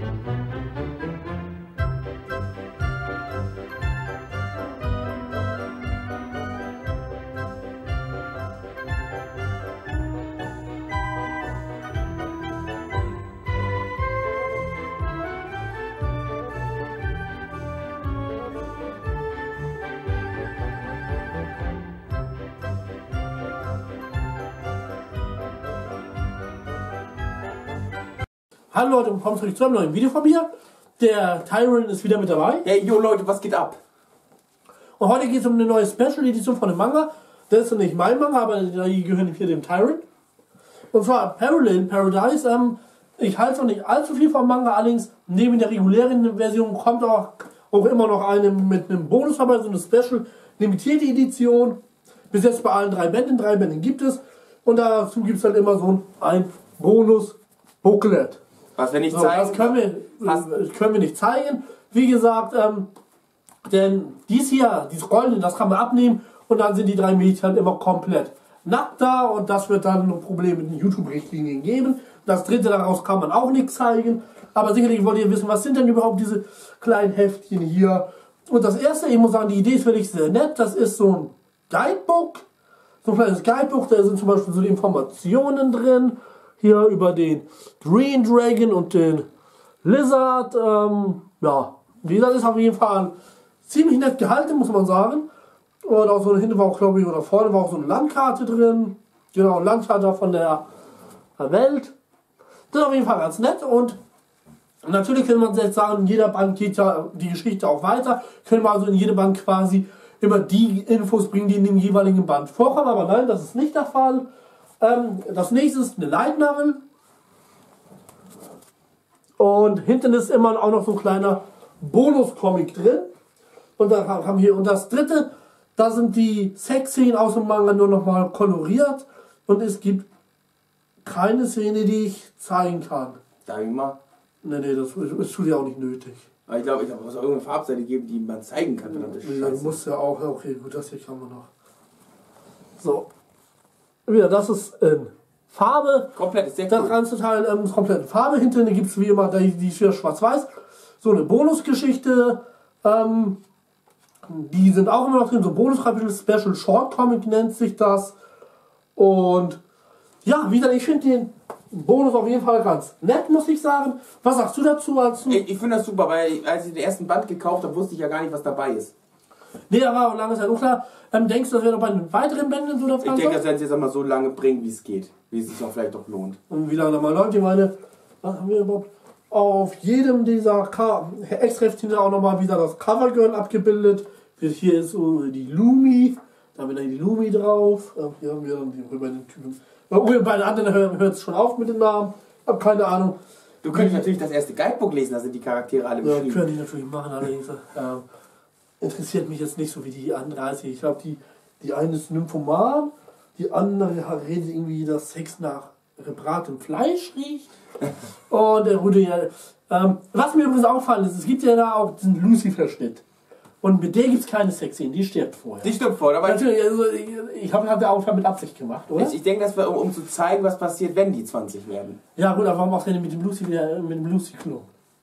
Hallo Leute und willkommen zurück zu einem neuen Video von mir. Der Tyron ist wieder mit dabei. Hey, yo Leute, was geht ab? Und heute geht es um eine neue Special Edition von dem Manga. Das ist nicht mein Manga, aber die gehören hier dem Tyron. Und zwar Parallel Paradise. Ich halte noch nicht allzu viel vom Manga, allerdings neben der regulären Version kommt auch immer noch eine mit einem Bonus dabei, so eine Special limitierte Edition. Bis jetzt bei allen 3 Bänden. 3 Bänden gibt es. Und dazu gibt es halt immer so ein Bonus-Booklet. Was wir nicht So, zeigen. das können wir nicht zeigen. Wie gesagt, denn dies hier, dieses Goldene, das kann man abnehmen und dann sind die 3 Mädchen halt immer komplett nackt da und das wird dann ein Problem mit den YouTube-Richtlinien geben. Das dritte daraus kann man auch nicht zeigen, aber sicherlich wollt ihr wissen, was sind denn überhaupt diese kleinen Heftchen hier. Und das erste, ich muss sagen, die Idee ist wirklich sehr nett, das ist so ein Guidebook, so ein kleines Guidebook, da sind zum Beispiel so die Informationen drin, hier über den Green Dragon und den Lizard. Ja, wie gesagt, ist auf jeden Fall ziemlich nett gehalten, muss man sagen. Und auch so hinten war auch, glaube ich, oder vorne war auch so eine Landkarte drin. Genau, Landkarte von der Welt. Das ist auf jeden Fall ganz nett. Und natürlich kann man jetzt sagen, in jeder Band geht ja die Geschichte auch weiter. Können wir also in jede Band quasi immer die Infos bringen, die in dem jeweiligen Band vorkommen. Aber nein, das ist nicht der Fall. Das nächste ist eine Light Novel. Und hinten ist immer auch noch so ein kleiner Bonus-Comic drin. Und dann haben wir, und das dritte, da sind die Sexszenen aus dem Manga nur noch mal koloriert. Und es gibt keine Szene, die ich zeigen kann. Sag ich mal. Nee, das tut ja auch nicht nötig. Aber ich glaube, es muss auch irgendeine Farbseite geben, die man zeigen kann. Ja, du musst ja auch, okay, gut, das hier kann man noch. So. Wieder, das ist in Farbe. Komplett, ist sehr Das cool. ganze Teil ist komplett in Farbe. Hinten gibt es wie immer die für schwarz-weiß. So eine Bonusgeschichte. Die sind auch immer noch drin. So ein Bonuskapitel, Special Short Comic nennt sich das. Und ja, wie gesagt, ich finde den Bonus auf jeden Fall ganz nett, muss ich sagen. Was sagst du dazu? Ich finde das super, weil als ich den ersten Band gekauft habe, wusste ich ja gar nicht, was dabei ist. Nee, da war auch lange Zeit unklar. Denkst du, das wäre noch bei den weiteren Bänden so der Fall? Ich denke, das werden sie jetzt einmal so lange bringen, wie es geht. Wie es sich auch vielleicht doch lohnt. Und wie lange nochmal läuft? Ich meine, was haben wir überhaupt? Auf jedem dieser Extra-Heftchen auch nochmal wieder das Covergirl abgebildet. Hier ist so die Lumi. Da haben wir dann die Lumi drauf. Hier haben wir dann über den Typen. Bei den anderen hört es schon auf mit dem Namen. Ich habe keine Ahnung. Du könntest natürlich das erste Guidebook lesen, da sind die Charaktere alle beschrieben. Ja, können die natürlich machen, allerdings. Interessiert mich jetzt nicht so wie die andere. Also ich glaube, die eine ist Nymphoman, die andere redet irgendwie, dass Sex nach gebratenem Fleisch riecht. Und der Rudi, was mir übrigens auffallen ist, es gibt ja da auch diesen Lucifer-Schnitt. Und mit der gibt es keine Sexszenen, die stirbt vorher. Die stirbt vorher, aber natürlich, also ich habe der auch mit Absicht gemacht, oder? ich denke, das war um zu zeigen, was passiert, wenn die 20 werden. Ja gut, aber warum auch denn mit dem Lucy-Klo?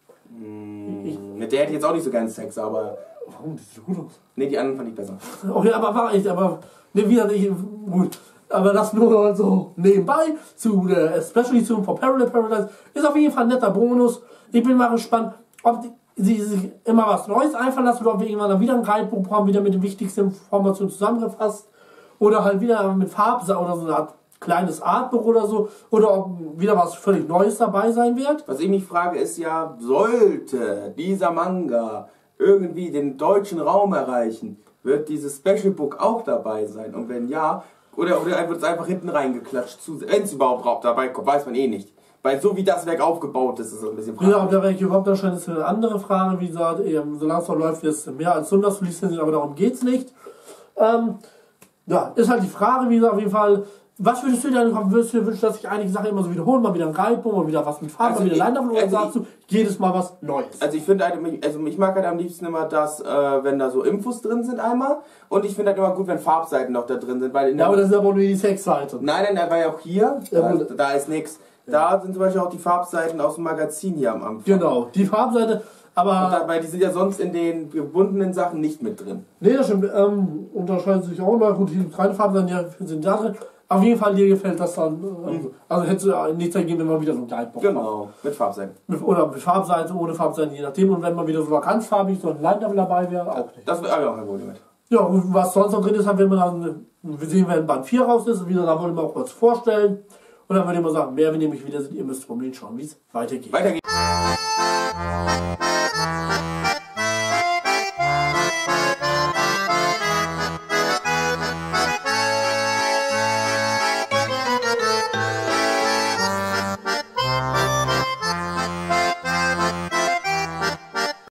Mit der hätte ich jetzt auch nicht so gern Sex, aber... Warum? Die sieht so gut aus. Ne, die anderen fand ich besser. Okay, aber war echt, aber ne, wieder nicht gut. Aber das nur so nebenbei zu der Special Edition von Parallel Paradise ist auf jeden Fall ein netter Bonus. Ich bin mal gespannt, ob sie sich immer was Neues einfallen lassen oder ob wir irgendwann dann wieder ein Guidebook haben, wieder mit den wichtigsten Informationen zusammengefasst oder halt wieder mit Farbe oder so eine Art kleines Artbuch oder so oder ob wieder was völlig Neues dabei sein wird. Was ich mich frage ist ja, sollte dieser Manga irgendwie den deutschen Raum erreichen, wird dieses Special Book auch dabei sein? Und wenn ja, oder wird es einfach hinten reingeklatscht, wenn es überhaupt dabei kommt, weiß man eh nicht. Weil so wie das Werk aufgebaut ist, ist es ein bisschen fraglich. Ja, ob der Werk überhaupt erscheint, ist eine andere Frage. Wie gesagt, solange es noch läuft, ist es mehr als 100 zu lizenzieren, aber darum geht es nicht. Ja, ist halt die Frage, wie gesagt, auf jeden Fall. Was würdest du denn wünschen, dass sich einige Sachen immer so wiederholen? Mal wieder ein Guidebook, mal wieder was mit Farben, mal wieder Line-Up oder sagst du jedes Mal was Neues? Also ich finde halt, ich mag halt am liebsten immer das, wenn da so Infos drin sind einmal. Und ich finde halt immer gut, wenn Farbseiten noch da drin sind. Weil in ja, aber das ist aber nur die Sexseite. Nein, war ja auch hier. Da ist nichts. Da sind zum Beispiel auch die Farbseiten aus dem Magazin hier am Anfang. Genau, die Farbseite, aber... Weil die sind ja sonst in den gebundenen Sachen nicht mit drin. Nee, das stimmt, unterscheiden sich auch immer. Gut, die kleinen Farbseiten sind da drin. Auf jeden Fall, dir gefällt das dann. Also hättest du nichts dagegen, wenn man wieder so ein Guidebook Genau, mit Farbseiten. Oder mit Farbseite, ohne Farbseite, je nachdem. Und wenn man wieder so ganz farbig so ein Line-Level dabei wäre, auch nicht. Das wäre auch kein Problem mit. Ja, und was sonst noch drin ist, wenn man dann, wir sehen, wenn Band 4 raus ist, wieder da wollen wir auch kurz vorstellen. Und dann würde ich mal sagen, mehr, wenn ihr mich wieder seht, ihr müsst unbedingt schauen, wie es weitergeht. Weiter geht's.